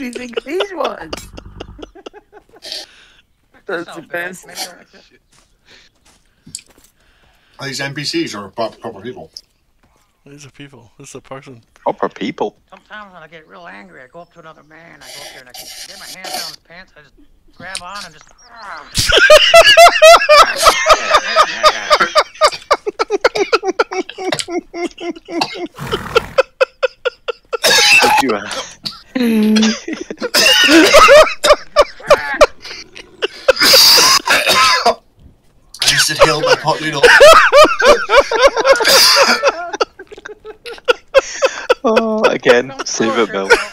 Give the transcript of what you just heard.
do you think these ones? That's the best. Are these NPCs or proper people? These are people. This is a person. Proper people. Sometimes when I get real angry, I go up to another man. I go up there and I get my hands down his pants. I just grab on and just. I just inhaled my pot noodle. Oh, again, save it, Bill.